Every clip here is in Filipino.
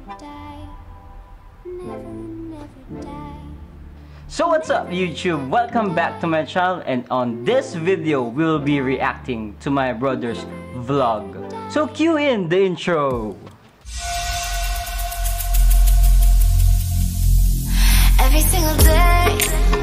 So what's up YouTube? Welcome back to my channel, and on this video we'll be reacting to my brother's vlog. So cue in the intro. Every single day.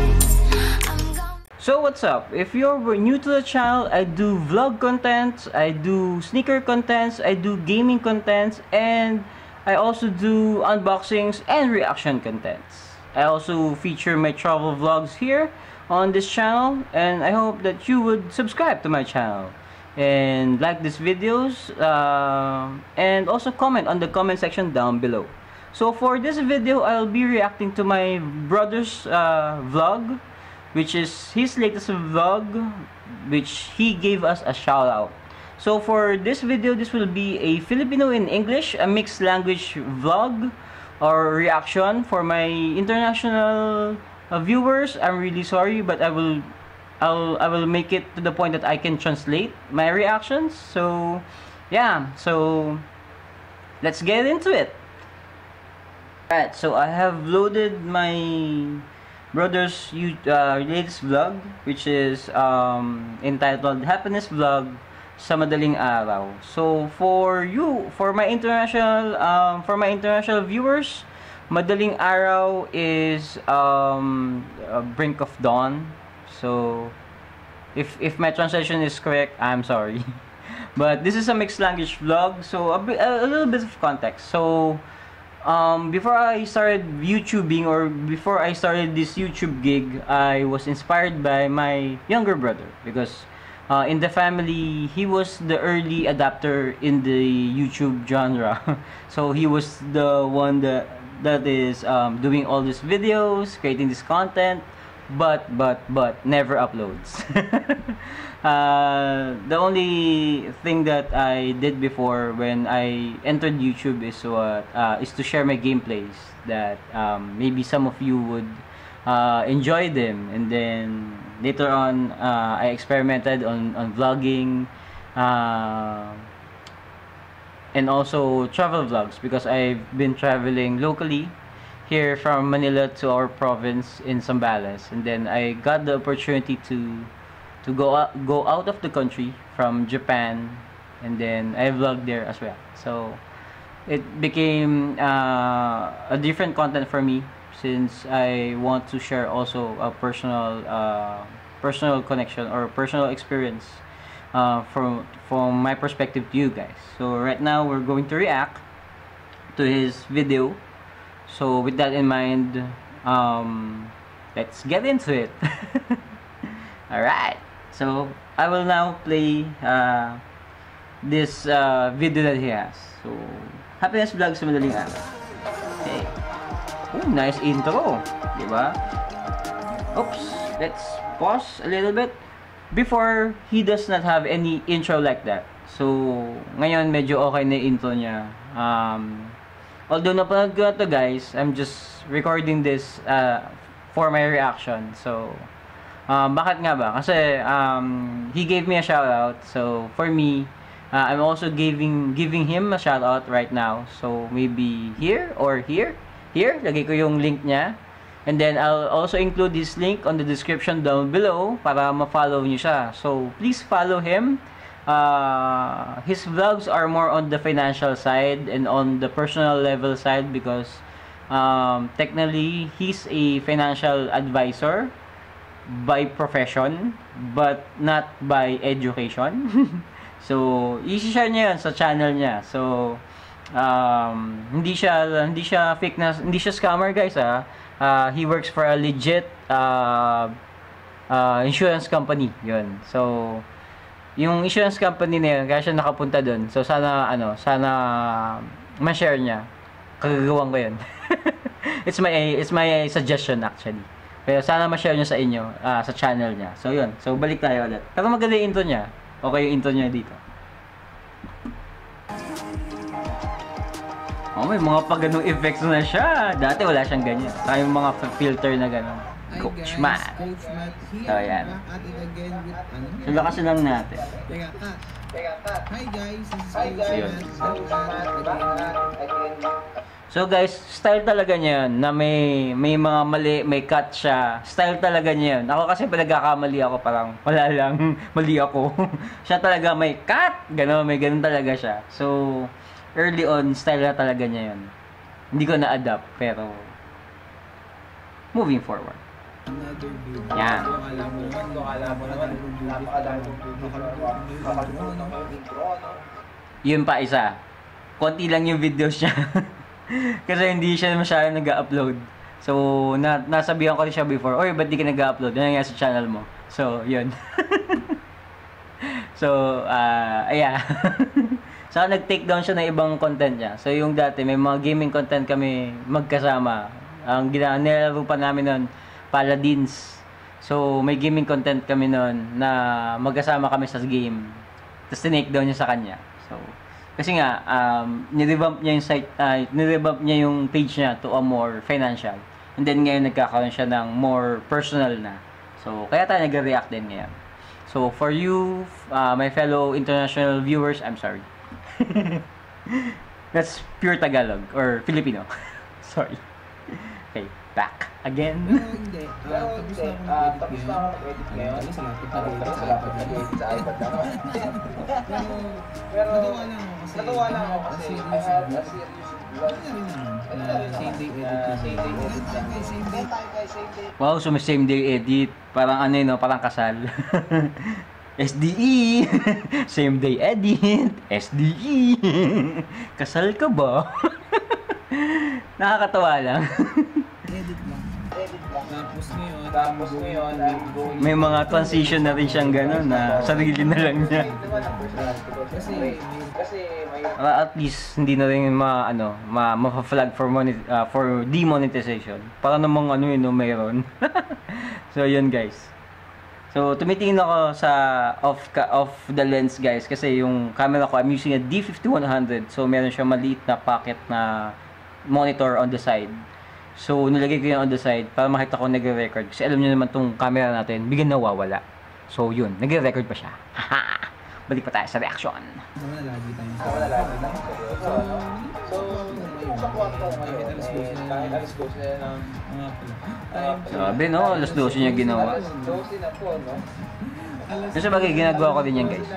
So what's up? If you're new to the channel, I do vlog contents, I do sneaker contents, I do gaming contents, and I also do unboxings and reaction contents. I also feature my travel vlogs here on this channel, and I hope that you would subscribe to my channel and like these videos, and also comment on the comment section down below. So for this video, I'll be reacting to my brother's vlog, which is his latest vlog, which he gave us a shout out. So for this video, this will be a Filipino in English, a mixed language vlog or reaction. For my international viewers, I'm really sorry, but I will make it to the point that I can translate my reactions. So yeah, so let's get into it. Alright, so I have loaded my brother's latest vlog, which is entitled Happiness Vlog sa Madaling Araw. So for my international viewers, Madaling Araw is brink of dawn. So if my translation is correct, I'm sorry. But this is a mixed language vlog, so a little bit of context. So before I started YouTubing, or before I started this YouTube gig, I was inspired by my younger brother, because in the family, he was the early adapter in the YouTube genre. So he was the one that is doing all these videos, creating this content, but never uploads. The only thing that I did before when I entered YouTube is to share my gameplays, that maybe some of you would enjoy them. And then later on, I experimented on vlogging and also travel vlogs, because I've been traveling locally here from Manila to our province in Zambales, and then I got the opportunity to go out of the country from Japan, and then I vlogged there as well. So it became a different content for me, since I want to share also a personal connection or personal experience from my perspective to you guys. So right now we're going to react to his video. So with that in mind, let's get into it. Alright, so I will now play this video that he has. So Happiness Vlog sa Madaling Araw. Okay. Oh, nice intro, diba? Oops, let's pause a little bit. Before, he does not have any intro like that. So ngayon medyo okay na yung intro niya. Although napanood ko na to, guys, I'm just recording this for my reaction. So bakit nga ba? Kasi he gave me a shout out. So for me, I'm also giving him a shout out right now. So maybe here or here. Here, lagay ko yung link niya. And then I'll also include this link on the description down below para ma-follow niyo siya. So please follow him. His vlogs are more on the financial side and on the personal level side, because technically he's a financial advisor by profession, but not by education. So i-share niya yan sa channel niya. So hindi siya fake na, hindi siya scammer, guys. He works for a legit insurance company, yun. So yung insurance company na yun, kaya siya nakapunta dun. So sana ma-share niya. Kagagawan ko yun. It's my suggestion actually. Pero sana ma-share niya sa inyo, sa channel niya. So yun, so balik tayo ulit. Pero maganda yung intro niya. Okay yung intro niya dito. Oh, may mga pa ganung effects na siya. Dati wala siyang ganyan. Saka yung mga filter na gano'n. Coach Matt. So, yan. So, lakasin lang natin. Hi guys, this is Coach Matt. So guys, style talaga niya yun, na may mga mali, may cut siya. Style talaga niya yun. Ako kasi pinagkakamali ako, parang wala lang, mali ako. Siya talaga may cut, gano'n, may ganun talaga siya. So, early on, style na talaga niya yun. Hindi ko na-adapt, pero moving forward. Yan. Yun pa isa. Konti lang yung videos niya. Kasi hindi siya masyadong nag-upload. So, nasabihan ko rin siya before, oy, ba't di ka nag-upload? Ano nga sa channel mo? So, yun. So, ayan. Saka nag-take down siya ng ibang content niya. So, yung dati, may mga gaming content kami magkasama. Ang nilaro pa namin nun, Paladins. So, may gaming content kami nun na magkasama kami sa game. Tapos, tinake down niya sa kanya. So, kasi nga, nirevamp niya yung site, nirevamp niya yung page niya to a more financial. And then ngayon nagkakaroon siya ng more personal na. So, kaya tayo nag-react din ngayon. So, for you, my fellow international viewers, I'm sorry. That's pure Tagalog or Filipino. Sorry. Okay, back again. Hindi. Tapos na ako mag-edit ngayon. Sa laptop nag-edit sa iPad naman. Pero natawa lang ako kasi I had a serious vlog. Same day edit lang. Wow, so may same day edit. Parang ano yun, no? Parang kasal. SDE. Same day edit. SDE. Kasal ka ba? Nakakatawa lang. Edit lang. Tapos ngayon, I'm going... May mga transition na rin siyang gano'n na sarili na lang niya. Kasi may... At least hindi na rin ma-flag for demonetization. Para namang ano yun, no, mayroon. So yun guys. So tumitingin ako sa off the lens guys kasi yung camera ko, I'm using a D5100. So meron siya maliit na pocket na monitor on the side. So nilagay ko yun on the side para makita ko nagre-record. Kasi alam niyo naman tong camera natin, bigyan nawawala. So yun, nagre-record pa siya. Balik pa tayo sa reaction. Wala lagi tayo. So, sa kwarto ngayon, kahit alas 12 na ng... Sabi no, alas 12 niya ginawa. Alas 12 na po, no? Kasi bagay, ginagawa ko din yan guys.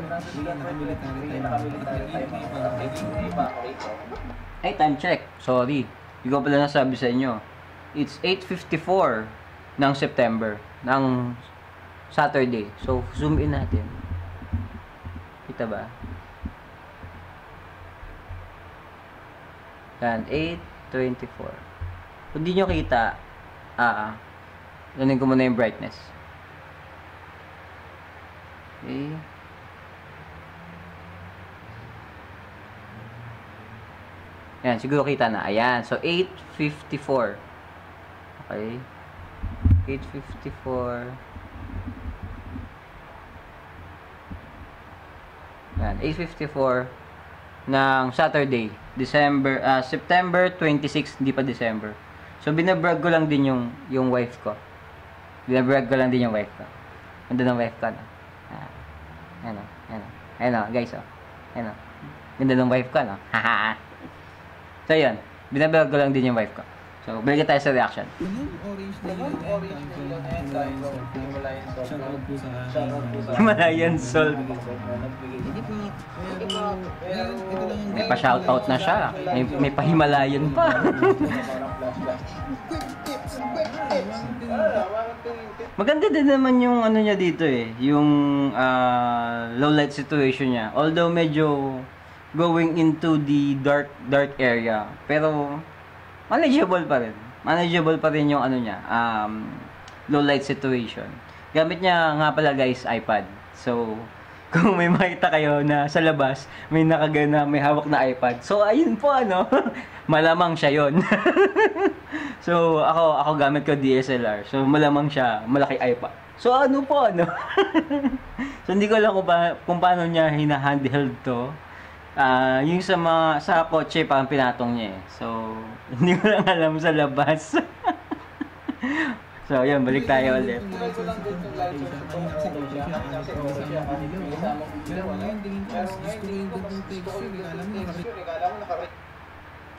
Ay, time check. Sorry. Hindi ko pala nasabi sa inyo. It's 8:54 ng September, ng Saturday. So, zoom in natin. Kita ba? Yan, 8:24. Kung di nyo kita, lunin ko muna yung brightness. Okay. Yan, siguro kita na. Ayan. So, 8:54. Okay. 8:54. Yan, 8:54 ng Saturday, September 26, hindi pa December. So, binabrag ko lang din yung wife ko. Binabrag ko lang din yung wife ko. Ganda ng wife ko, no? Ayan o, guys, o. Ayan o. Ganda ng wife ko, no? Haha. So, yun. Binabrag ko lang din yung wife ko. So, balik tayo sa reaction. Orange na yun. Himalayan Salt. May pa-shoutout na siya. May pa-Himalayan pa. Maganda din naman yung ano niya dito eh. Yung low light situation niya. Although medyo going into the dark area. Pero manageable pa rin. Manageable pa rin yung ano niya, low light situation. Gamit niya nga pala guys, iPad. So, kung may makita kayo na sa labas, may nakagana, may hawak na iPad. So, ayun po ano, malamang siya yon. So, ako gamit ko DSLR. So, malamang siya, malaki iPad. So, ano po ano? So, hindi ko alam kung paano niya hina-handheld to. Yung sa kotse parang pinatong niya eh. So, hindi ko lang alam sa labas. So, yun, balik tayo ulit.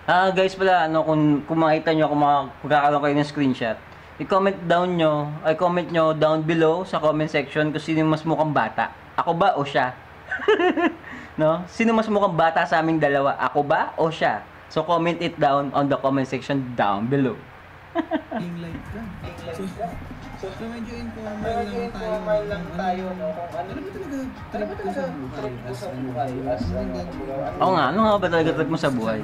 Guys pala, ano, kung makita nyo, kung magkakaroon kayo ng screenshot, i-comment nyo down below sa comment section kung sino mas mukhang bata. Ako ba o siya? No? Sino mas mukhang bata sa aming dalawa? Ako ba o siya? So comment it down on the comment section down below. Ring light ka. So medyo informal lang tayo no, kung ano ba talaga trip ko sa buhay as Oo nga, ano nga ba talaga trip mo sa buhay?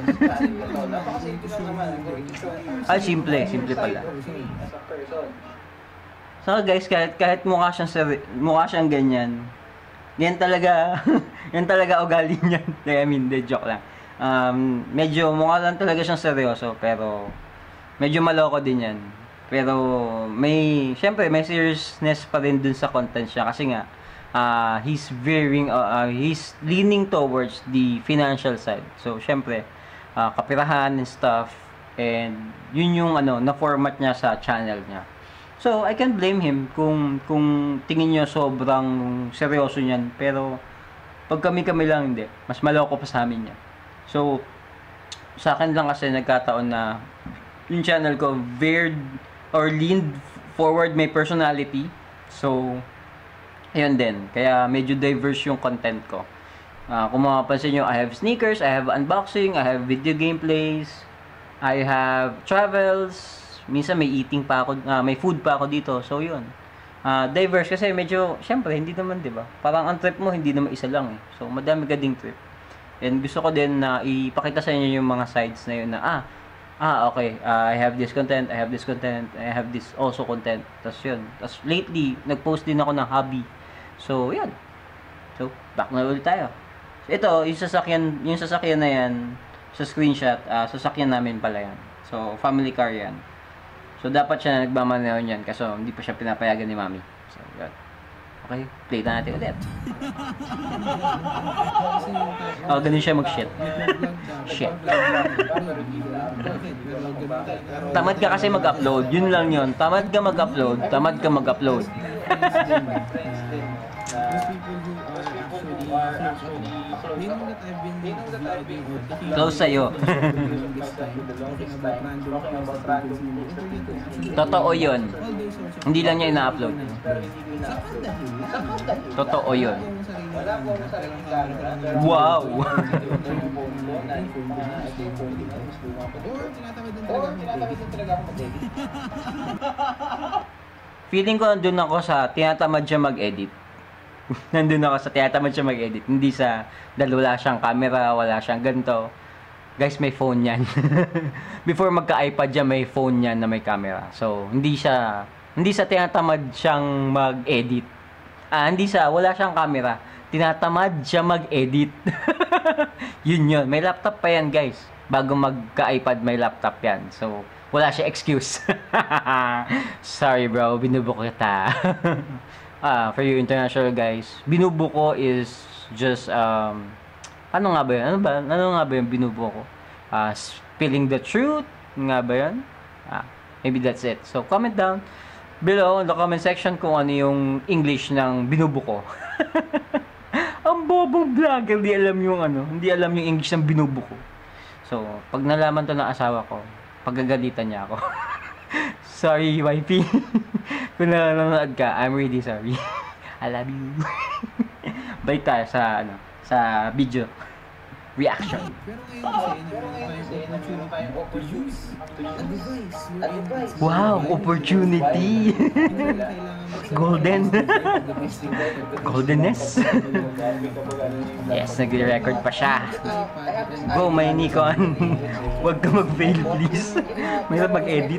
Ay, simple pala. So guys, kahit mukha siyang ganyan, yan talaga ugali niyan. I mean, joke lang. Medyo mukha lang talaga siyang seryoso, pero medyo maloko din yan. Pero syempre may seriousness pa rin dun sa content siya kasi nga he's leaning towards the financial side. So syempre kapirahan and stuff, and yun yung na format niya sa channel niya. So I can't blame him kung tingin niyo sobrang seryoso niyan, pero pag kami lang hindi, mas maloko pa sa amin niya. So sa akin lang kasi nagkataon na yung channel ko veered or leaned forward my personality. So ayun din, kaya medyo diverse yung content ko. Kung mapapansin nyo, I have sneakers, I have unboxing, I have video gameplays, I have travels, minsan may eating pa ako, may food pa ako dito. So yun, diverse kasi medyo, syempre hindi naman, di ba? Parang ang trip mo hindi naman isa lang eh. So madami ka ding trip. And gusto ko din na ipakita sa inyo yung mga sides na yun na okay, I have this content, I have this content, I have this also content. Tapos yun. Tapos lately, nag-post din ako ng hobby. So, yan. So, back na ulit tayo. So, ito, yung sasakyan na yan, sa screenshot, sasakyan namin pala yan. So, family car yan. So, dapat siya nagmamaneho niyan kasi hindi pa siya pinapayagan ni mami. So, yan. Okay, play na natin ulit. Ganun siya mag-shit. Shit. Tamad ka kasi mag-upload. Yun lang yun. Tamad ka mag-upload. Close sa'yo. Totoo yun. Hindi lang niya ina-upload. Totoo yun. Wow! Feeling ko nandun ako sa tinatamad siya mag-edit. Hindi sa wala siyang camera, wala siyang ganito. Guys, may phone yan. Before magka-iPad yan, may phone yan na may camera. So, hindi sa tinatamad siyang mag-edit. Wala siyang camera. Tinatamad siya mag-edit. Yun. May laptop pa yan, guys. Bago magka-iPad, may laptop yan. So, wala siya excuse. Sorry, bro. Binubuko kita. For you international guys, binubuko is just ano nga ba yun? Ano nga ba yung binubuko? Spilling the truth nga ba yun? Maybe that's it. So comment down below in the comment section kung ano yung English ng binubuko. Ang bobong vlogger, hindi alam yung English ng binubuko. So pag nalaman to ng asawa ko, pagagalitan niya ako. Sorry, wifey. Kung nanonood ka, I'm really sorry. I love you. Balik tayo sa video reaction. Wow, opportunity. Goldenness. Yes, nagre-record pa siya. Go, may Nikon. Huwag ka mag-fail, please. Mahirap mag-edit.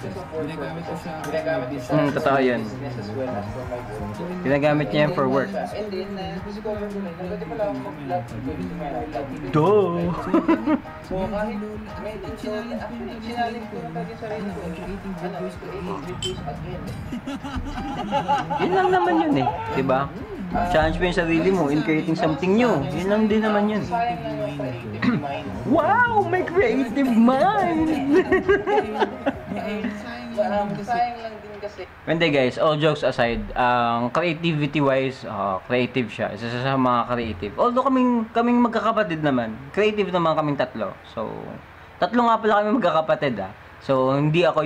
Totoo yun. Ginagamit niya yan for work. Duh! So, kahit sinalin ko yung sarili ko, creating again. Yun lang naman yun eh, diba? Challenge mo yung sarili mo in creating something new. Yun lang din naman yun. Wow! My creative mind! sayang lang din kasi. Hindi guys, all jokes aside, creativity-wise, creative siya. Isa sa mga creative. Although kaming magkakapatid naman, creative naman kaming tatlo. So, tatlo nga pala kami magkakapatid So, hindi ako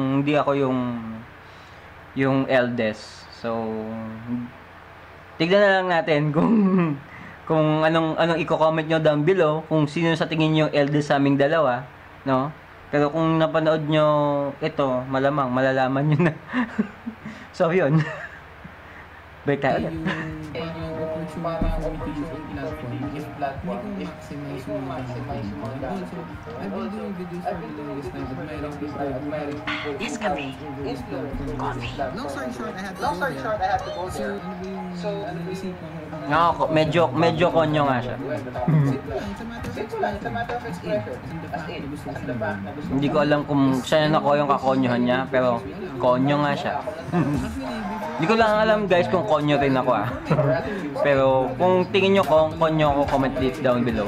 yung eldest. So, tignan na lang natin kung anong i-comment nyo down below, kung sino sa tingin nyo eldest sa aming dalawa, no? Pero kung napanood nyo ito, malamang malalaman nyo na. So, yun. Balik tayo ulit. Parang opportunity sa video platform if maximize mo ang also, I've been doing videos for the longest time, admiring people. Yes, kami. Coffee. Long story short, I had to go there. So, ano ba yung Medyo konyo nga siya. It's a matter of expression. As in the fact na gusto Hindi ko alam kung siya na ako yung kakonyohan niya, pero konyo nga siya. Hindi ko lang alam guys kung konyo rin ako Pero kung tingin nyo kung konyo ako, comment it down below.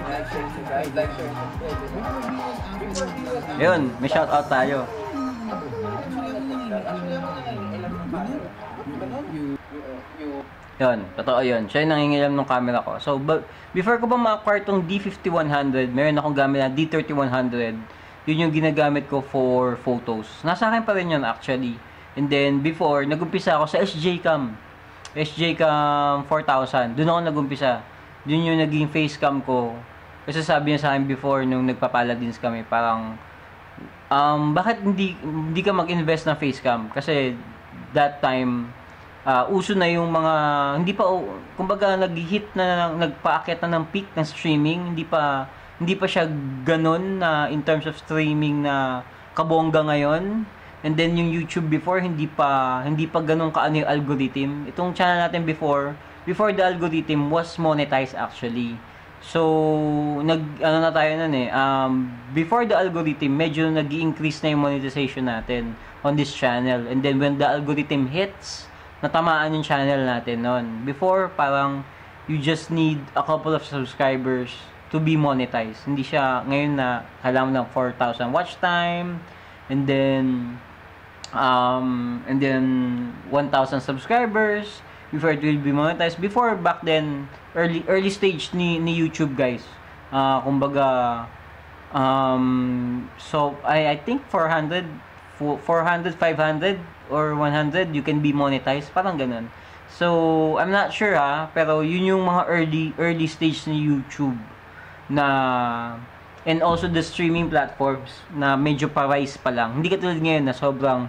Yun, may shoutout tayo. Yun, totoo yun. Siya yung nangingilam ng camera ko. So, before ko ba ma-acquire tong D5100, meron akong gamit na D3100. Yun yung ginagamit ko for photos. Nasa akin pa rin yun actually. And then, before, nagumpisa ako sa SJCam. SJCam 4000. Doon ako nagumpisa. Doon yung naging facecam ko. Kasi sabi niya sa akin before, nung nagpapaladins kami, parang, bakit hindi ka mag-invest na facecam? Kasi, that time, uso na yung mga, hindi pa, kumbaga, nag-hit na, nagpaakyat na ng peak ng streaming. Hindi pa siya ganun na, in terms of streaming na kabongga ngayon. And then yung YouTube before hindi pa ganun kaano yung algorithm. Itong channel natin before the algorithm was monetized actually. So ano na tayo nun before the algorithm medyo nag-i-increase na yung monetization natin on this channel. And then when the algorithm hits, natamaan yung channel natin nun. Before parang you just need a couple of subscribers to be monetized. Hindi siya ngayon na kailangan ng 4,000 watch time and then 1,000 subscribers before it will be monetized. Before, back then, early stage ni YouTube guys. Kumbaga, so I think 400, 500 or 100 you can be monetized, parang ganun. So I'm not sure pero yun yung mga early stage ni YouTube na, and also the streaming platforms na medyo pa-rise pa lang. Hindi katulad ngayon na sobrang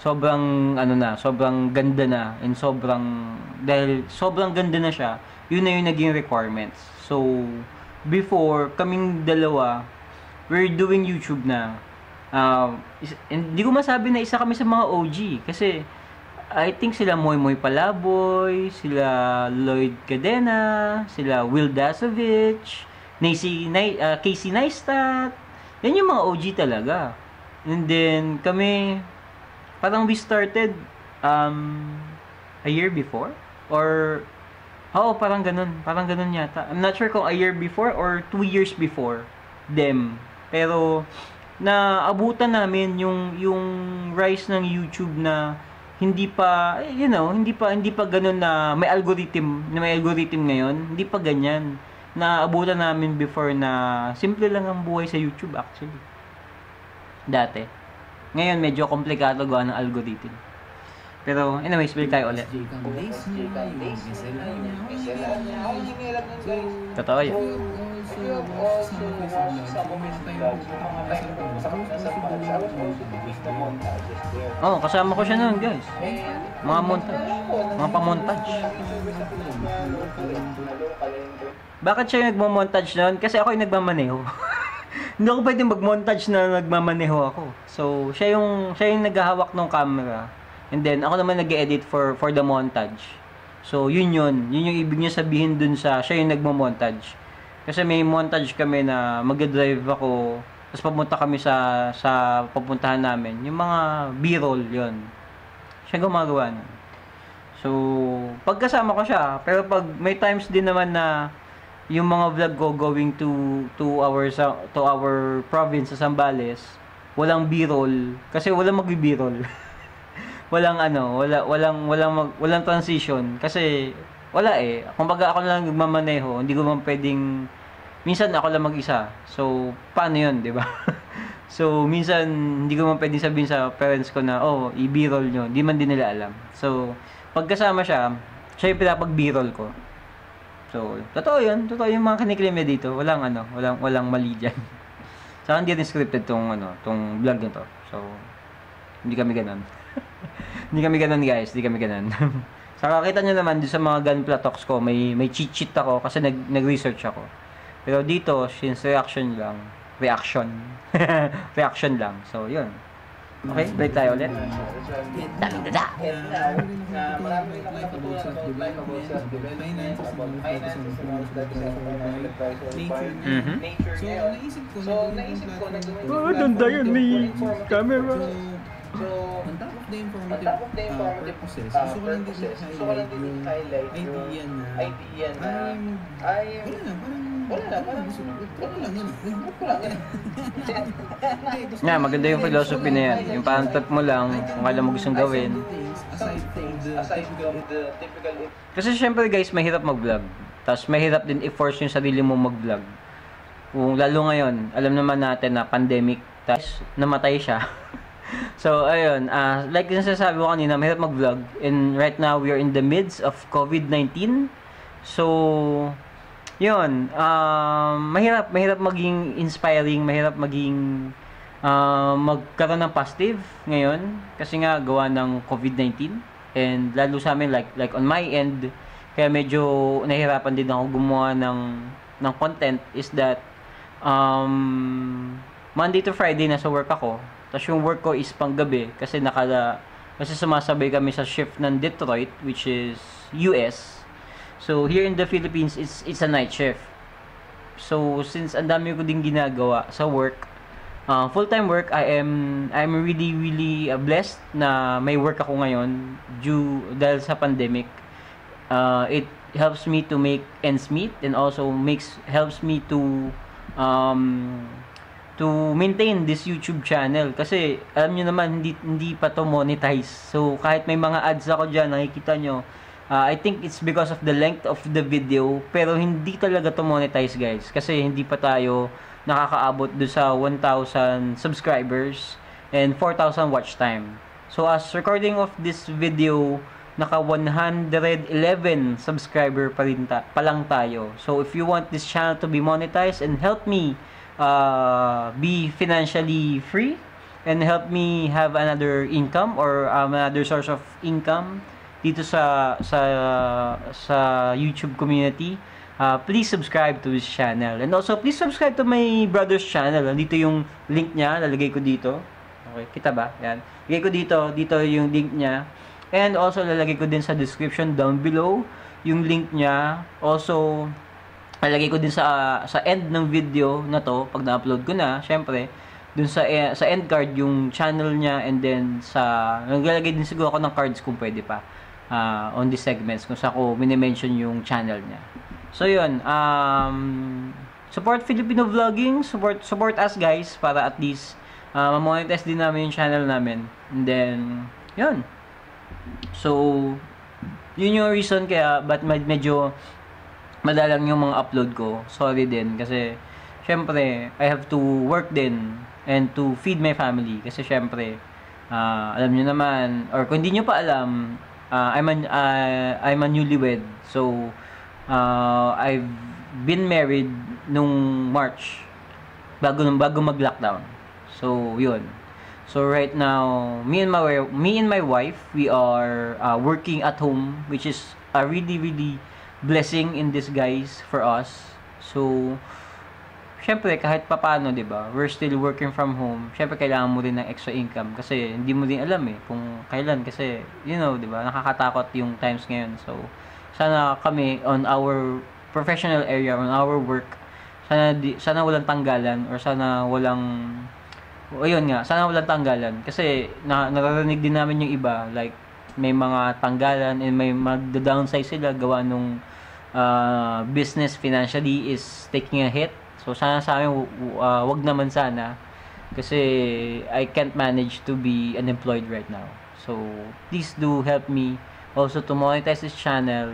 ganda na, and dahil sobrang ganda na siya, yun na yung naging requirements. So before, kaming dalawa, we're doing YouTube na. Hindi ko masabi na isa kami sa mga OG kasi I think sila Moy Palaboy, sila Lloyd Cadena, sila Will Dasovich, Casey Neistat. Yan yung mga OG talaga. And then kami, parang we started a year before or parang ganun yata. I'm not sure kung a year before or 2 years before them. Pero naabutan namin yung rise ng YouTube na hindi pa ganun na may algorithm ngayon. Hindi pa ganyan. Naabutan namin before na simple lang ang buhay sa YouTube actually. Dati. Ngayon, medyo komplikado gawa ng algorithm. Pero, anyways, balik tayo ulit. Totoo yan. Kasama ko siya noon, guys. Mga montage. Mga pamontage. Bakit siya yung nagmamontage noon? Kasi ako yung nagmamaneho. Hindi ako pwedeng mag-montage na nagmamaneho ako. So, siya yung naghahawak ng camera. And then, ako naman nag-edit for the montage. So, yun yung ibig niya sabihin dun sa siya yung nagmo-montage. Kasi may montage kami na mag-drive ako, tapos papunta kami sa papuntahan namin. Yung mga B-roll, yun. Siya gumagawa nun. So, pagkasama ko siya, pero pag may times din naman na yung mga vlog ko going to our province sa Zambales, walang b-roll kasi walang magbi-b-roll. Walang transition kasi wala eh. Kumbaga ako lang nagmamaneho, hindi ko man pwedeng minsan ako lang mag-isa. So paano 'yun, 'di ba? So minsan hindi ko man pwedeng sabihin sa parents ko na i-b-roll nyo. Hindi man din nila alam. So pagkasama siya yung pinapag-b-roll ko. So totoo 'yun, totoo yung mga kiniklaim niya dito. Walang mali diyan. Saka hindi rin scripted tong vlog nito. So hindi kami ganoon. Hindi kami ganoon guys, hindi kami ganoon. Saka kita nyo naman sa mga gunpla talks ko, may cheat sheet ako kasi nag-research ako. Pero dito, since reaction lang. Reaction lang. So, yun. Okay, balik tayo ulit. Daming dada! Marami lang like about self-development, finances, nature. So, naisip ko na Ganda yun, may camera. So, on top of the informative purposes, gusto ko lang din i-highlight yung idea na parang gusto ko lang yan. Maganda yung philosophy na yan. Yung parang trip mo lang, kung alam mo gustong gawin. Aside from the typical... Kasi syempre guys, mahirap mag-vlog. Tapos mahirap din i-force yung sarili mo mag-vlog. Kung lalo ngayon, alam naman natin na pandemic, tapos namatay siya. So, ayun, like yung sasabi ko kanina, mahirap mag-vlog. And right now, we are in the midst of COVID-19. So, yun, mahirap maging inspiring, mahirap maging magkaroon ng positive ngayon. Kasi nga, gawa ng COVID-19. And lalo sa amin, like on my end, kaya medyo nahihirapan din ako gumawa ng content is that Monday to Friday nasa work ako. Tapos yung work ko is panggabi kasi sumasabay kami sa shift ng Detroit, which is US. So here in the Philippines, it's a night shift. So since ang dami ko din ginagawa sa work, full-time work, I'm really blessed na may work ako ngayon dahil sa pandemic. It helps me to make ends meet and also helps me to maintain this YouTube channel kasi alam nyo naman hindi pa to monetize. So kahit may mga ads ako dyan, nakikita nyo, I think it's because of the length of the video, pero hindi talaga to monetize guys kasi hindi pa tayo nakakaabot do sa 1,000 subscribers and 4,000 watch time. So as recording of this video, naka 111 subscriber pa lang tayo. So if you want this channel to be monetized and help me be financially free and help me have another income or another source of income dito sa YouTube community, please subscribe to this channel and also please subscribe to my brother's channel. Dito yung link niya, lalagay ko dito. Okay, kita ba? Yan. Lagay ko dito yung link niya. And also lalagay ko din sa description down below yung link niya. Also lalagay ko din sa end ng video na to pag na-upload ko na, syempre dun sa end card yung channel niya, and then naglalagay din siguro ako ng cards kung pwede pa on these segments kung saan ko mini-mention yung channel niya. So yun, support Filipino vlogging, support us guys para at least ma-monetize din namin yung channel namin. And then yun, so yun yung reason kaya ba't medyo madalang yung mga upload ko. Sorry din kasi syempre I have to work din and to feed my family kasi syempre alam niyo naman, or kung hindi niyo pa alam, I'm a newlywed. So I've been married nung March bago mag-lockdown. So yun. So right now, me and my wife, we are working at home, which is a really blessing in disguise for us. So syempre kahit papaano, 'di ba? We're still working from home. Syempre kailangan mo rin ng extra income kasi hindi mo din alam kung kailan kasi 'di ba? Nakakatakot yung times ngayon. So sana kami on our professional area, on our work, sana walang tanggalan or sana walang sana walang tanggalan kasi naririnig din namin yung iba like may mga tanggalan and may mag-downsize sila gawa nung business financially is taking a hit. So sana sa amin wag naman sana. Kasi I can't manage to be unemployed right now. So please do help me also to monetize this channel.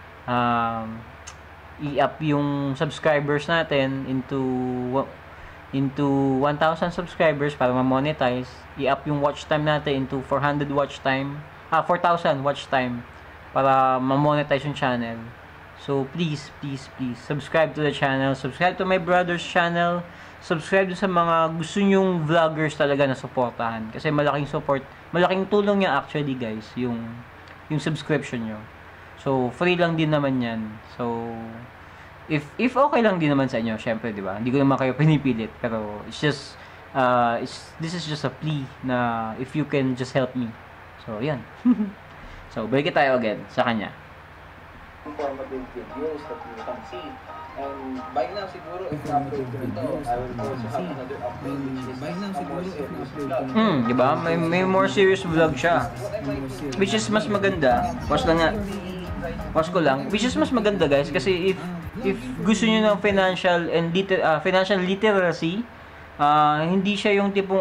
I-up yung subscribers natin into 1,000 subscribers para ma-monetize. I-up yung watch time natin into 400 watch time. 4,000 watch time para ma-monetize yung channel. So please subscribe to the channel, subscribe to my brother's channel, subscribe sa mga gusto nyong vloggers talaga na suportahan. Kasi malaking tulong niya actually guys, yung subscription nyo. So free lang din naman yan. So if okay lang din naman sa inyo, syempre, di ba? Hindi ko naman kayo pinipilit, pero it's just this is just a plea na if you can just help me. So yan. So balik tayo again sa kanya. Informative videos that you can see. And by now siguro if na-upload ko ito, I will also have another upload which is By now a more siguro if serious na-upload vlog. Di ba? May more serious vlog siya. Which is mas maganda. Pause lang nga. Pause ko lang. Which is mas maganda guys kasi if gusto niyo ng financial literacy, hindi siya yung tipong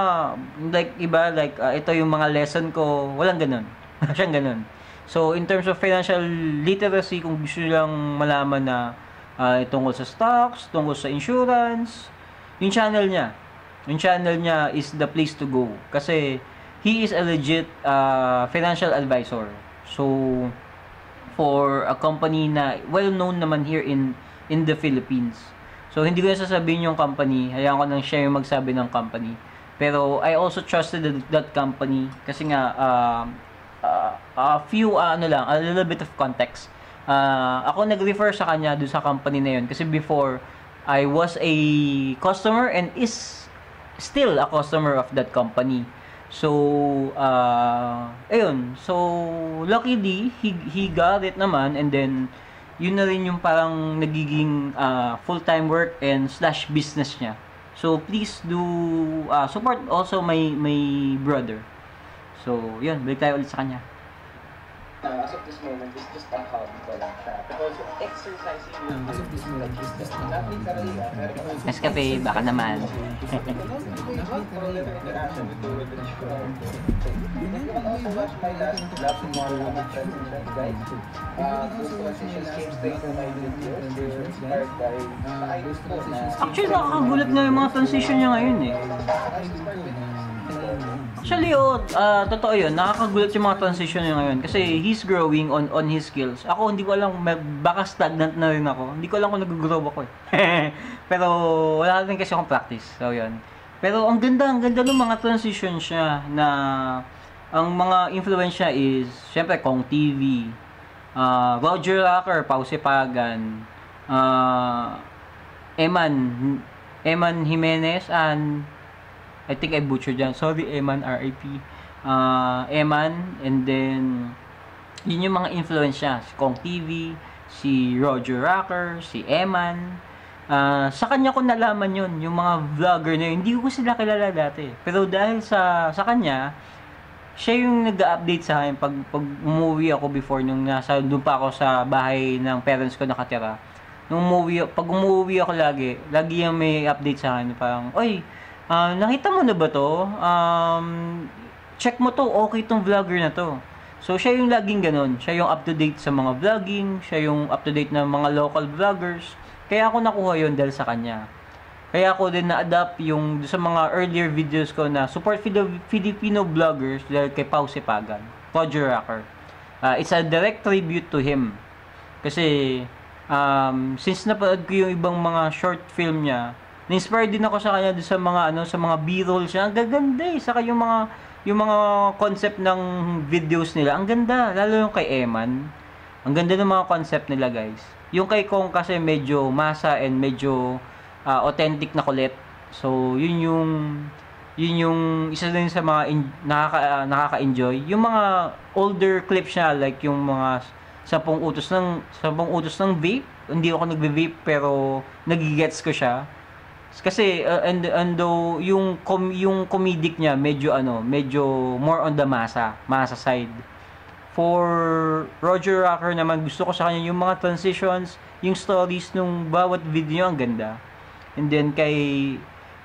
ito yung mga lesson ko, walang ganun. Siyang ganun. So in terms of financial literacy, kung gusto niyo lang malaman na tungkol sa stocks, tungkol sa insurance, yung channel niya is the place to go kasi he is a legit financial advisor. So for a company na well known naman here in the Philippines. So hindi ko na sasabihin yung company, hayaan ko nang siya yung magsabi ng company. Pero I also trusted that company kasi nga a little bit of context. Ako nag-refer sa kanya doon sa company na yun kasi before I was a customer and is still a customer of that company. So ayun. So luckily he got it naman, and then yun na rin yung parang nagiging full-time work and / business niya. So please do support also my brother. So yun, balik tayo ulit sa kanya. As of this moment, it's just a hobby ko lang siya. Because exercising yung As of this moment, it's just a hobby. Nescafe, baka naman. Actually, nakakagulat na yung mga transition niya ngayon eh. Actually, totoo yun. Nakakagulat yung mga transition niya ngayon. Kasi he's growing on his skills. Ako, hindi ko alam, baka stagnant na rin ako. Hindi ko alam kung nag-grow ako eh. Pero, wala rin kasi akong practice. So, yun. Pero, ang ganda ng mga transition siya na ang mga influence niya is, syempre, Kong TV, Roger Rocker, Pause Pagan, Eman Jimenez, and I think I butchered dyan. Sorry, Eman, R.I.P. Eman, and then, yun yung mga influence niya. Si Kong TV, si Roger Rocker, si Eman. Sa kanya ko nalaman yun, yung mga vlogger na yun. Hindi ko sila kilala dati. Pero dahil sa kanya, siya yung nag-update sa akin pag umuwi ako before, nung doon pa ako sa bahay ng parents ko nakatira. Pag umuwi ako lagi yung may update sa akin. Parang, oy, nakita mo na ba to? Check mo to, okay tong vlogger na to. So, siya yung laging ganun. Siya yung up-to-date sa mga vlogging, siya yung up-to-date na mga local vloggers. Kaya ako nakuha yun dahil sa kanya. Kaya ako din na-adapt yung sa mga earlier videos ko na support Filipino vloggers dahil kay Pause Pagan, Roger Rocker. It's a direct tribute to him. Kasi, since napanood ko yung ibang mga short film niya, na-inspire din ako sa kanya sa mga B-roll siya. Ang gaganda eh. Saka yung mga concept ng videos nila. Ang ganda. Lalo yung kay Eman. Ang ganda ng mga concept nila, guys. Yung kay Kong kasi medyo masa and medyo authentic na kulit. So, yun yung isa din sa mga nakaka-enjoy. Yung mga older clips niya, like yung mga 10 utos ng vape. Hindi ako nagve-vape pero nagigets ko siya. Kasi and though yung comedic niya medyo more on the masa side. For Roger Rocker naman, gusto ko sa kanya yung mga transitions, yung stories nung bawat video niya, ang ganda. And then kay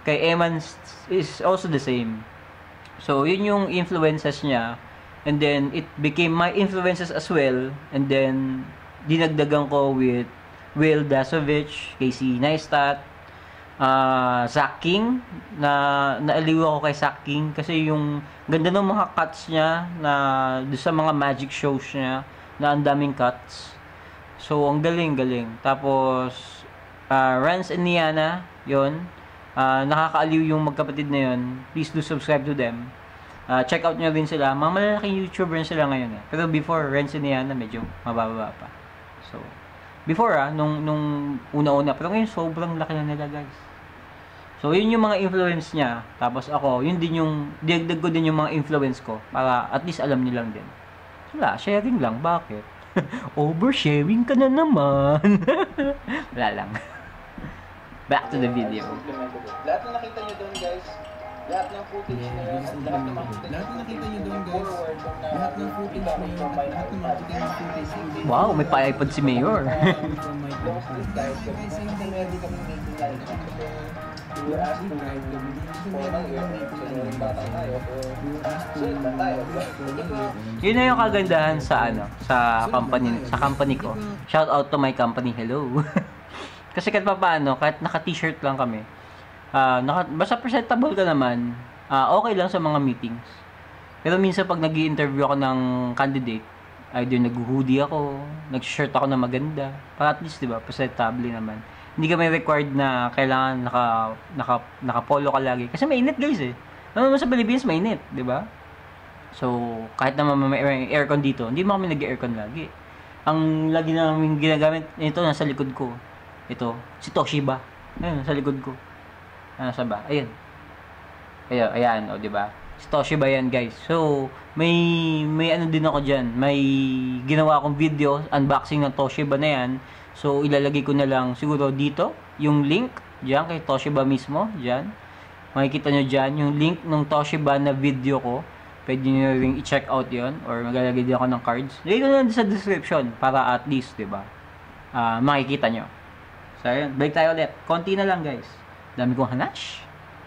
kay Eman is also the same. So, yun yung influences niya. And then, it became my influences as well. And then, dinagdagan ko with Will Dasovich, Casey Neistat, Zach King. Naaliw ako kay Zach King. Kasi yung ganda ng mga cuts niya na doon sa mga magic shows niya na ang daming cuts. So, ang galing. Tapos, Rance and Niana, yun. Nakakaaliw yung magkapatid na yun. Please do subscribe to them. Check out nyo rin sila. Mga malalaking YouTuber sila ngayon eh. Pero before, Rance and Niana, medyo mababa pa. So, before nung una-una. Pero ngayon, sobrang laki na nila guys. So, yun yung mga influence niya. Tapos ako, yun din yung, diagdag ko din yung mga influence ko. Para at least alam nilang din. Wala, sharing lang. Bakit? Oversharing ka na naman. Wala lang. Back to the video. Lahat na nakita nyo doon guys, lahat ng footage na yun, lahat ng nakita nyo doon guys, lahat ng footage na yun, lahat ng nakita nyo footage. Wow, may pa-iPod si Mayor. Yun na yung kagandahan sa sa company ko. Shout out to my company. Hello. Kasi kahit paano, kahit naka-t-shirt lang kami, basta presentable ka naman, okay lang sa mga meetings. Pero minsan pag nag-i-interview ako ng candidate, either nag-hoodie ako, nag-shirt ako na maganda, para at least, diba, presentable naman. Hindi kami required na kailangan naka-polo ka lagi. Kasi mainit guys eh. Naman sa Pilipinas, mainit, diba? So, kahit naman may aircon dito, hindi mo kami nag-aircon lagi. Ang lagi namin ginagamit, ito nasa likod ko. Ito, si Toshiba. Ayun, sa likod ko. Ano sa ba? Ayun. Ayan, o, diba? Si Toshiba yan, guys. So, may ano din ako dyan. May ginawa akong video, unboxing ng Toshiba na yan. So, ilalagay ko na lang siguro dito, yung link, dyan, kay Toshiba mismo, dyan. Makikita nyo dyan, yung link ng Toshiba na video ko. Pwede nyo rin i-check out yon or maglalagay din ako ng cards. Lagay ko na sa description, para at least, diba? Makikita nyo. So, ayun. Balik tayo ulit. Konti na lang, guys. Dami kong hanash.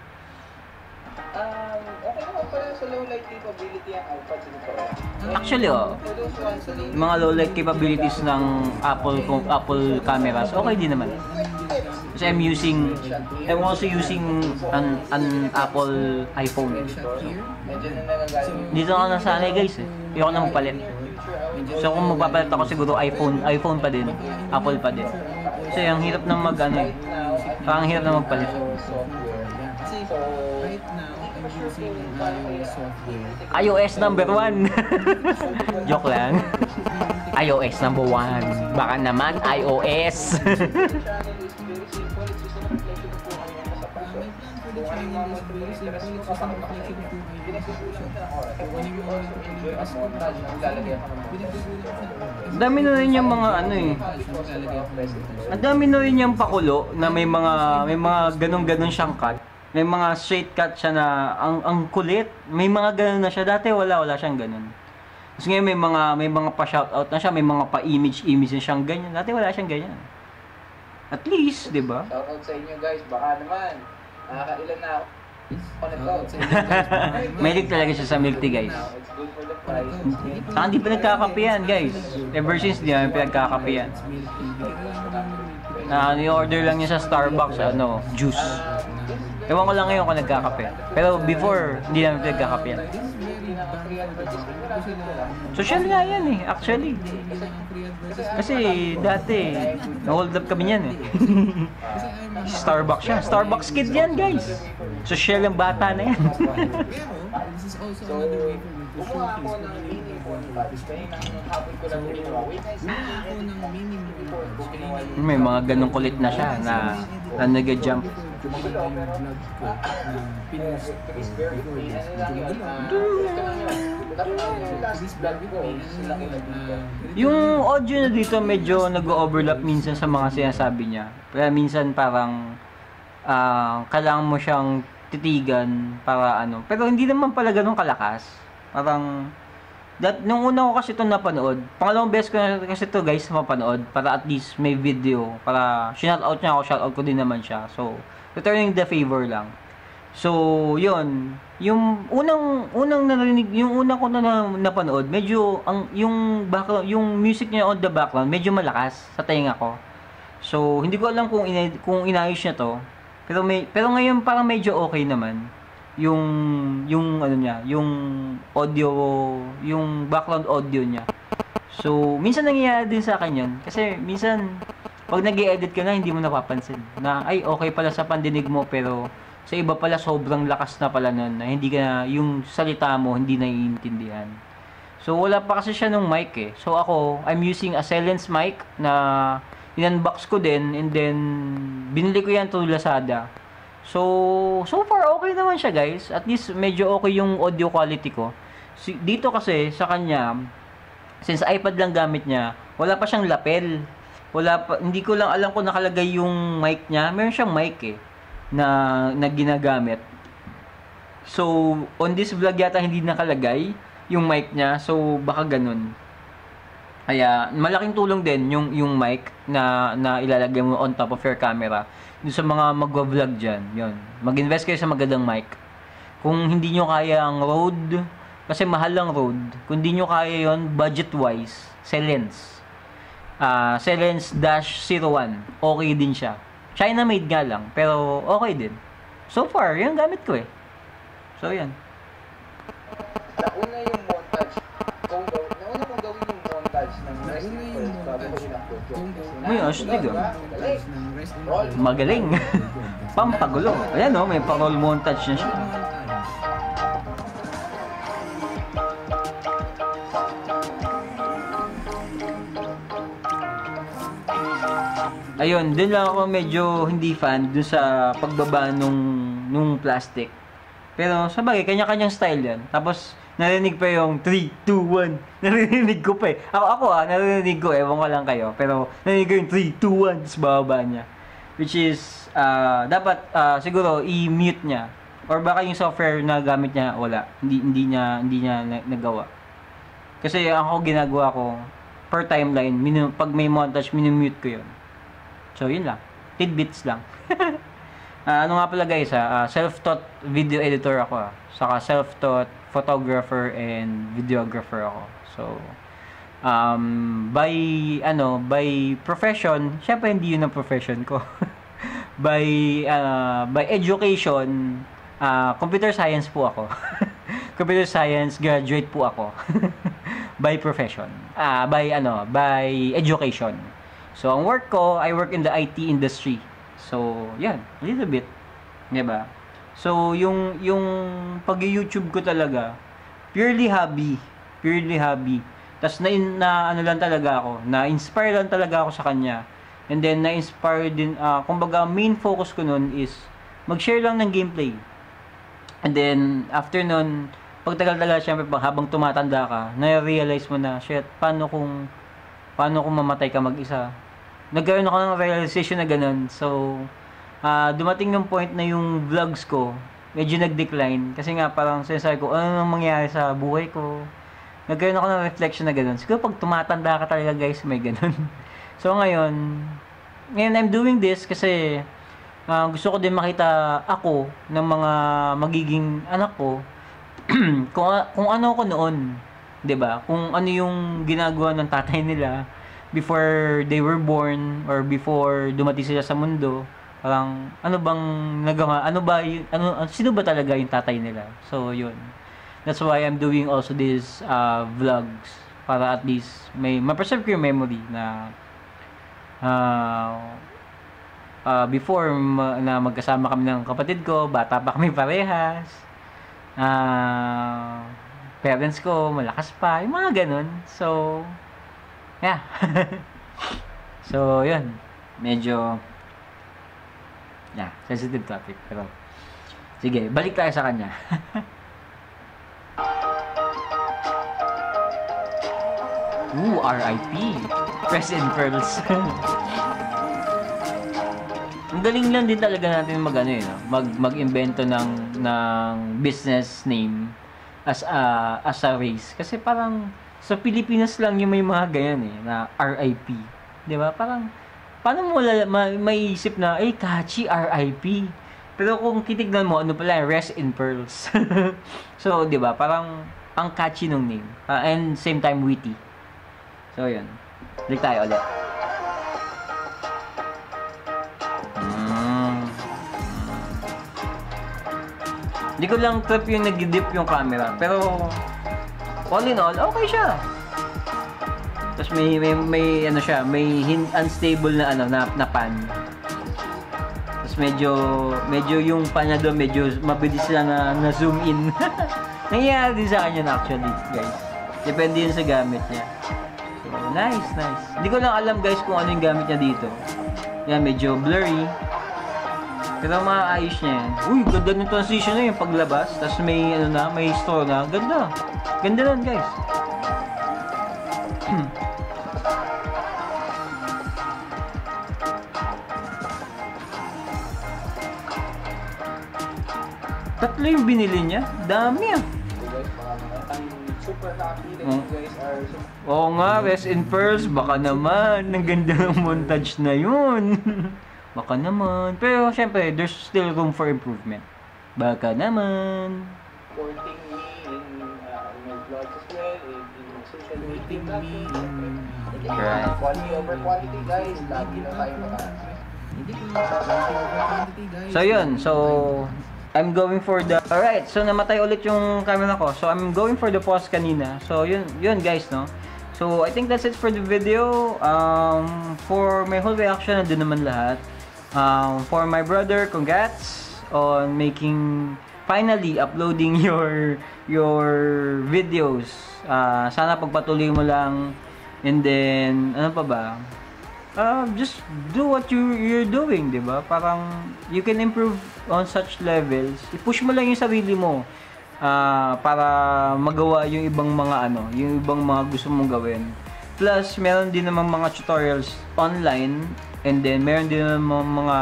Okay naman pala sa low light capability ang iPad siguro. Actually, yung mga low light capabilities ng Apple cameras, okay din naman. Kasi I'm also using an Apple iPhone. Dito ako nasanay, guys eh. Ayoko na magpalit. So, kung magpapalit ako siguro iPhone pa din. Apple pa din. Kasi ang hirap ng parang hirap na magpalit. Kasi right now, I'm using iOS software. iOS number 1. Joke lang. iOS number 1. Baka naman iOS. Ang dami na rin yung mga ang dami na rin yung pakulo na may mga ganun siyang cut. May mga straight cut siya na ang kulit. May mga ganun na siya. Dati wala siyang ganun. Tapos ngayon may mga pa-shoutout na siya, may mga pa-image na siyang ganyan. Dati wala siyang ganyan. At least, 'di ba? Shoutout sa inyo guys, baka naman. Nakakailan na ako. Mahilig talaga siya sa milk tea, guys. Hindi pa nagkakape yan, guys. Ever since di namin pinagkakape yan. Ni-order lang niya sa Starbucks, juice. Ewan ko lang ngayon kung nagkakape. Pero before, hindi namin pinagkakape yan. Social nga yan eh, actually. Kasi dati, na-hold up kami yan eh. Starbucks siya. Starbucks kid yan, guys. Social yung bata na yan. This is also another way for me to showcase May mga ganong kulit na siya na nag-jump. Yung audio na dito medyo nag-overlap minsan sa mga sinasabi niya. Kaya minsan parang kailangan mo siyang titigan para pero hindi naman pala ganun kalakas. Parang nung una ko kasi ito napanood, pangalawang beses ko na kasi ito guys mapanood para at least may video, para shout out niya ako, shout out ko din naman siya. So, returning the favor lang. So, yun. Yung unang narinig, yung unang ko na napanood, medyo yung background, yung music niya on the background, medyo malakas sa tenga ko. So, hindi ko alam kung inayos niya to. Pero ngayon parang medyo okay naman. Yung ano niya, yung audio, yung background audio niya. So, minsan nangyayari din sa akin yun. Kasi minsan, pag nag-i-edit ka na, hindi mo napapansin. Na, ay, okay pala sa pandinig mo, pero sa iba pala, sobrang lakas na pala nun. Na hindi ka, yung salita mo, hindi naiintindihan. So, wala pa kasi siya nung mic eh. So, ako, I'm using a silence mic na in-unbox ko din. And then, binili ko yan to Lazada. So far, okay naman siya, guys. At least, medyo okay yung audio quality ko. Dito kasi, sa kanya, since iPad lang gamit niya, wala pa siyang lapel. Hindi ko lang alam kung nakalagay yung mic niya. Meron siyang mic eh, na ginagamit. So, on this vlog yata hindi nakalagay yung mic niya. So, baka ganun. Kaya, malaking tulong din yung mic na ilalagay mo on top of your camera. Yung sa mga magwa-vlog dyan, yun. Mag-invest kayo sa magandang mic. Kung hindi nyo kaya ang Rode, kasi mahal ang Rode. Kung hindi nyo kaya yon budget-wise, Silence. Silence-01. Okay din siya. China-made nga lang, pero okay din. So far, yan gamit ko eh. So, yan. Nauna yung montage. Nauna kong gawin yung montage ng Rest in Peace bago ko in-upload yun. May astig ah. Magaling. Pampagulo. Ayan o, may pa-roll montage na siya. Ayun, dun lang ako medyo hindi fan dun sa pagbaba nung plastic. Pero sa bagay, kanya-kanyang style yan. Tapos, narinig pa yung 3, 2, 1. Narinig ko pa eh. Ako narinig ko. Ewan ko lang kayo. Pero, narinig ko yung 3, 2, 1. Tapos, bababa niya. Which is, dapat siguro i-mute niya. Or baka yung software na gamit niya, wala. Hindi niya nagawa. Kasi, ako ginagawa ko, per timeline, pag may montage, minumute ko yun. So, yun lang. Tidbits lang. Ano nga pala guys, self-taught video editor ako. Saka self-taught photographer and videographer ako. So, by profession, syempre hindi yun ang profession ko. by education, computer science po ako. Computer science graduate po ako. By profession. By education. So, ang work ko, I work in the IT industry. So, yan, a little bit. Diba? So, yung pag-YouTube ko talaga, purely hobby. Tapos, ano lang talaga ako, na-inspire lang talaga ako sa kanya. And then, na-inspire din, kumbaga, main focus ko nun is, mag-share lang ng gameplay. And then, after nun, pagtagal-tagal, syempre, habang tumatanda ka, na-realize mo na, shit, paano kung mamatay ka mag-isa? Nagkaroon ako ng realization na ganun. So, dumating ng point na yung vlogs ko, medyo nag-decline. Kasi nga, parang sinasabi ko, ano nang mangyayari sa buhay ko? Nagkaroon ako ng reflection na ganun. Siguro pag tumatanda ka talaga guys, may ganun. So, ngayon, I'm doing this kasi gusto ko din makita ako ng mga magiging anak ko kung ano ko noon. 'Di ba? Kung ano yung ginagawa ng tatay nila before they were born or before dumating sila sa mundo. Parang ano bang nagawa? Sino ba talaga yung tatay nila? So, yun. That's why I'm doing also these vlogs para at least may ma-preserve ko yung memory na before na magkasama kami ng kapatid ko, bata pa kami parehas. Parents ko malakas pa, yung mga ganun. So, yeah. So, yun. Medyo sensitive topic. Pero, sige, balik tayo sa kanya. R.I.P. Press and Pearls. Ang galing lang din talaga natin mag-invento ng business name as a race. Kasi parang sa Pilipinas lang yung may mga ganyan na RIP. 'Di ba? Parang paano mo maiisip na catchy RIP. Pero kung titignan mo, ano pala, Rest in Pearls. So, di ba, parang ang catchy nung name. And same time, witty. So, yun. Balik tayo ulit. Hindi ko lang trip yung nag-dip yung camera. Pero, all in all, okay siya. Tapos may ano siya, may unstable na ano, na pan. Medyo yung pan na doon, medyo mabilis lang na zoom in. Nangyayari din sa kanya actually, guys. Depende yun sa gamit niya. So, nice. Hindi ko lang alam, guys, kung ano yung gamit niya dito. Yan, medyo blurry. Pero maayos niya yan. Uy, ganda ng transition na yung paglabas. Tapos may, may store na. Ganda. Ganda lang, guys. Tatlo yung binili niya. Dami ah. So guys, I'm super happy that you guys are... Oo nga, Rest in Pearls. Baka naman. Ang ganda ng montage na yun. Baka naman. Pero syempre, there's still room for improvement. Baka naman. Supporting me in my vlogs as well, in social media platforms. Right. Quality over quantity, guys. Lagi na tayo mataas. So yun, I'm going for the... Alright, so namatay ulit yung camera ko. So I'm going for the pause kanina. So yun guys, no? So I think that's it for the video. For my whole reaction, nandun naman lahat. For my brother, congrats on finally uploading your videos. Sana pagpatuloy mo lang. And then, ano pa ba? Just do what you're doing, di ba? Parang you can improve on such levels. I-push mo lang yung sarili mo para magawa yung ibang mga gusto mong gawin. Plus, meron din namang mga tutorials online, and then meron din namang mga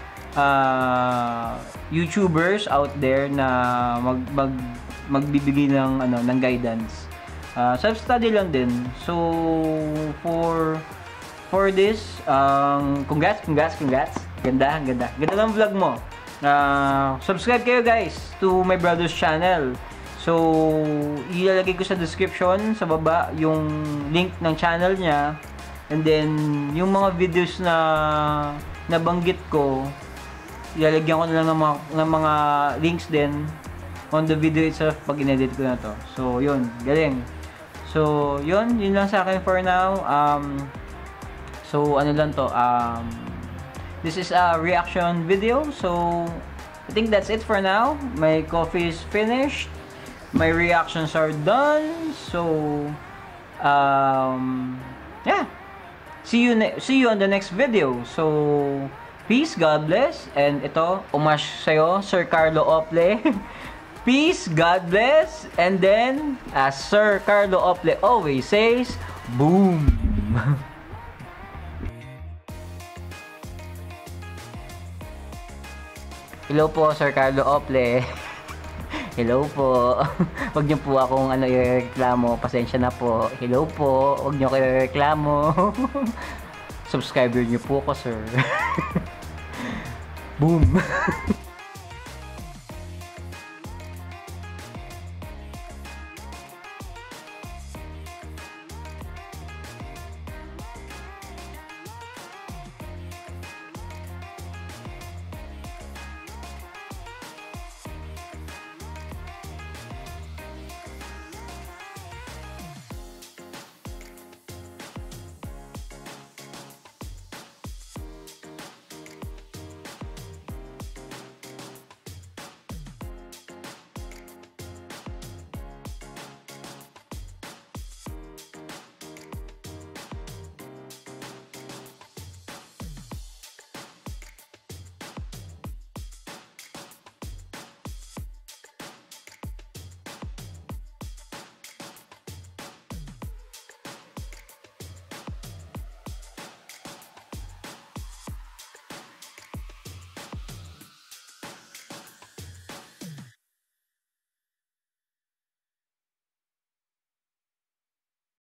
YouTubers out there na magbibigay ng guidance. Self-study lang din. So, for this, congrats. Ganda ng vlog mo. Subscribe kayo, guys, to my brother's channel. So, ilalagay ko sa description sa baba yung link ng channel niya. And then, yung mga videos na nabanggit ko, ilalagyan ko na lang ng mga links din on the video itself pag in-edit ko na to. So, yun. Galing. So, yun lang sa akin for now. So, ano lang to, this is a reaction video. So, I think that's it for now. My coffee is finished. My reactions are done. So, yeah. See you on the next video. So, peace, God bless. And ito, umash sa'yo, Sir Carlo Ople. Peace, God bless. And then, as Sir Carlo Ople always says, boom. Hello po, Sir Carlo Ople. Hello po. Huwag niyo po akong ireklamo. Pasensya na po. Hello po. Huwag niyo kayo ireklamo. Subscriber niyo po ako, sir. Boom.